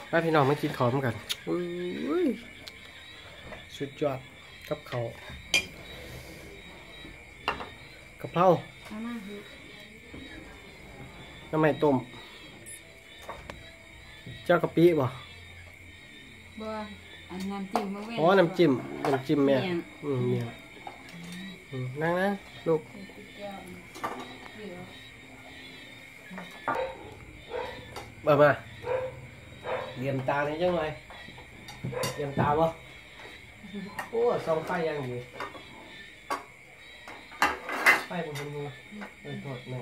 มาพี่น้องมากินข้าวกันอุ้ยสุดยอดกับข้าวกะเพราน้ำมันต้มเจ้ากะปิบ่อันน้ำจิ้มมาเว้นอ๋อน้ำจิ้มแม่เมียนั่งนะลูกมาเลี่ยมตาเนี่ยจังเลยเลี่ยมตาบ่โอ้ส่องไฟยังดีไฟบนหัวโทษแม่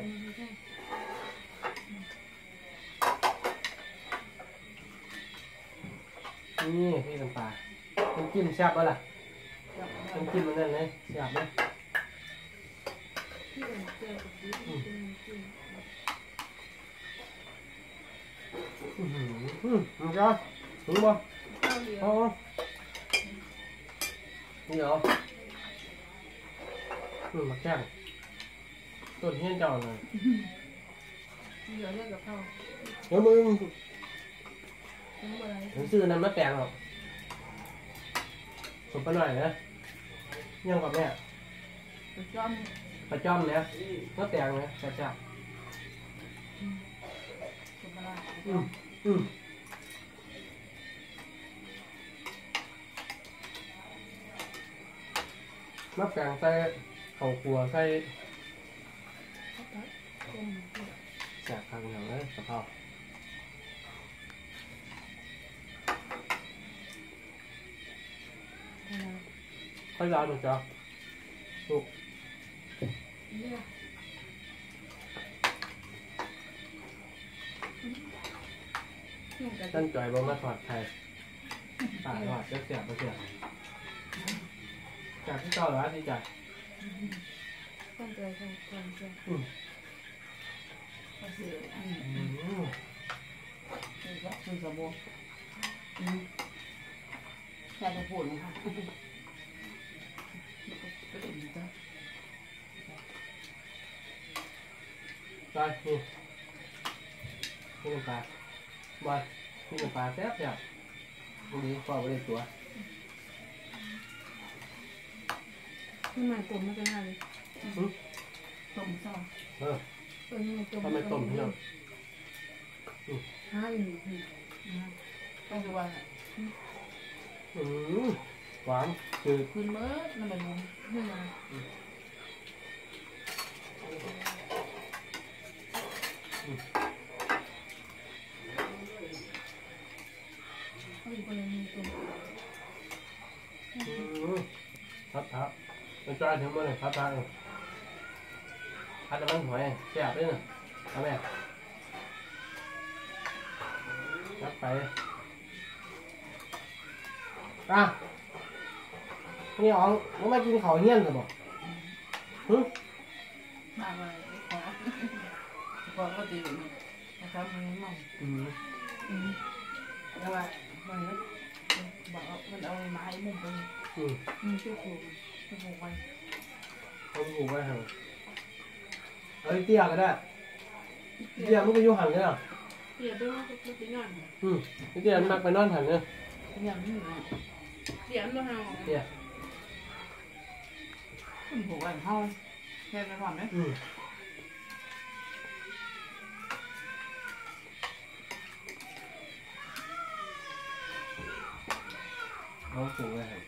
นี่พี่น้ำปลาน้ำจิ้มแซ่บป่ะล่ะน้ำจิ้มมันนั่นเลยแซ่บไหมมันก็ถึงบ่อ๋อนี่เหรอมาแก้งต้นเฮี้ยนเจ้าเลยเดี๋ยวเรียกกับเขาเดี๋ยวมึงถึงซื้อน้ำมะแปงหรอกสมไปหน่อยนะยังกับแม่ปลาจ้อมเนี่ยมะแปงเนี่ยแซ่บมะแปงใส่ข้าวคั่วใส่แซ่บข้างเหนียวเลยกะเพราค่อยร้อนหน่อยจ้ะลูกตั้งใจบ่มาถอดไทยปากถอดจะเสียบไปเสียบจากที่เก่าหรือว่าที่จ่ายตั้งใจทำความเชื่อคือสมบูรณ์แค่จะพูดนะคะไปนี่น้ำปลาบอยนี่น้ำปลาแซ่บแซ่บดีพอไปเลยตัวทำไมต้มไม่เป็นอะไรต้มซอทำไมต้มเพี้ยงหาอยู่ต้องดูว่าหวานคือคืนเมื่อนั่นเป็นมุมนี่ไงครับมันจอยถึงมื่อไหร่ครับทางพัดน้ำมันหอยแซ่บด้วยนะเอาแม่รับไปนี่อ๋องมันไม่กินข้าวเหี้ยนหรือเปล่ามาเลยขอก็ตีนะครับมันมั่งแล้วว่ามันบอกมันเอาไม้มุมไปช่วยครูไว้เอาหูไว้ห่างเอาเตี้ยก็ได้เตี้ยมันก็อยู่ห่างกันอ่ะเดี๋ยวต้องไปนอนเตี้ยมันมักไปนอนห่างเนี่ยอย่างนี้นะเดี๋ยวมาหาเตี้ยคุณผูกไว้ห้องแค่ไหนก่อนไหมเอาหูไว้ห่าง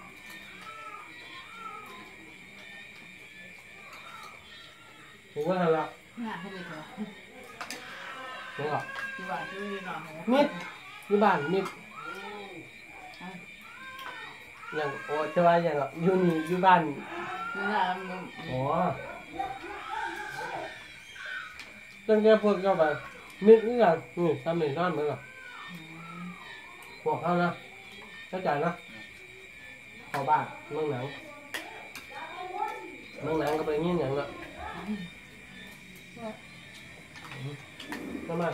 หูไว้ห่างละน่าให้ดีกว่าเดี๋ยวก่อนดีกว่าช่วยหน่อยมิดที่บ้านมิดอย่างโอ้จะว่าอย่างอยู่นี่อยู่บ้านอ๋อตั้งแต่พวกเจ้าบ้านมิดนี่กันนี่ทำหนึ่งนอนเหมือนกันพวกเขานะเข้าใจนะเขาบ้านเมืองหนังก็ไปงี้อย่างละทำไม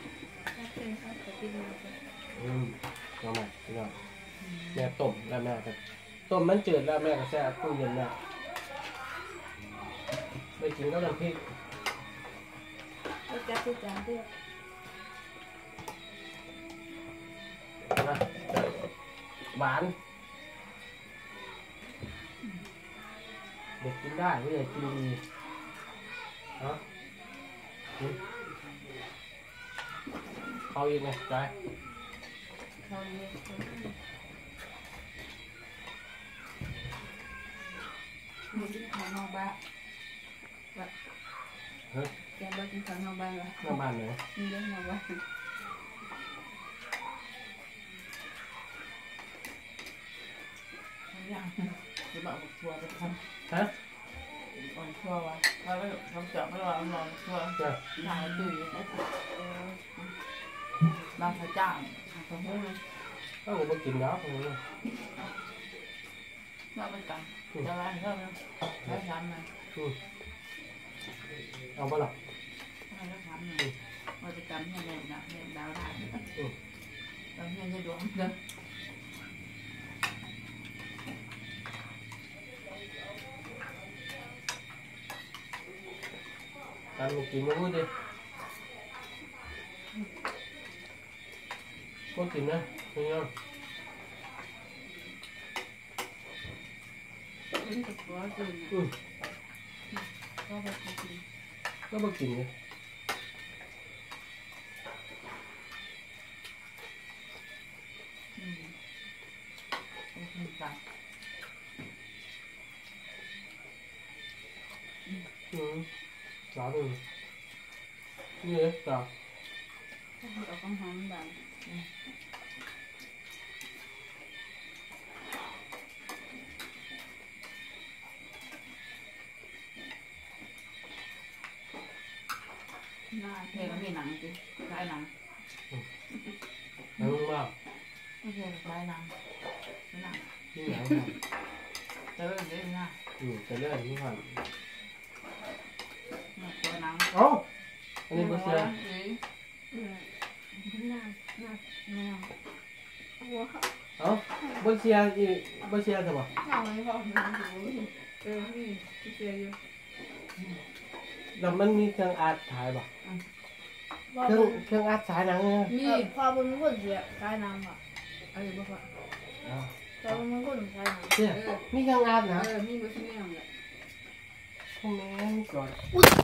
ทำไมพี่น้องแม่ต้มแล้วแม่ก็ต้มมันจืดแล้วแม่ก็แช่ตู้เย็นแล้วไปกินก็น้ำพริกจะจานด้วยหวานเด็กกินได้ไม่ใช่กินดีฮะเอาอีกไงใจเขาเรียกมีที่เขานอกบ้านแกบ้านกินข้าวนอกบ้านเหรอหน้าบ้านไหนมีเรื่องนอกบ้านยังจะบอกทัวร์ไปทำฮะอ่อนทัวร์วะเราไม่ทำเจาะไม่รอรอทัวร์จ้ะทางตู้อยู่ไหนบางพระเจ้าทางหูเลยก็ผมไปกินแล้วตรงนี้เราไปกันจะร้านเท่านั้นร้านช้ำเลยเอาไปหรอร้านช้ำเลยเราจะกันให้แรงนะแรงดาวได้เราเนี่ยจะดวงเด้อการมันกินมันพูดดิก็กินนะเป็นยังเป็นกับตัวอื่นก็ไปกินก็มากินเลยโอเคจ้ะจ้าหนึ่งนี่เลยจ้าเอาของหอมแบบหน้าเทก็มีหนังสิได้หนังแล้วมึงว่าไม่ใช่ได้หนังไม่หนังที่ไหนเจอเยอะนะจะเลื่อนที่ผ่านตัวหนังเอ้าอันนี้ก็เสียหน้าแมวหัวเขาเอ้าบ่เสียอีบ่เสียใช่ป่ะเอาไว้พอมันอยู่นี่ที่เสียอยู่แล้วมันมีเครื่องอัดถ่ายป่ะพอเครื่องอัดสายหนังเนี่ยมีพอเป็นคนเสียกายน้ำอ่ะอะไรบ้างวะพอเป็นคนใช้น้ำเนี่ยมีเครื่องอัดนะมีมือที่แนวเนี่ยโอ้แม่ก่อน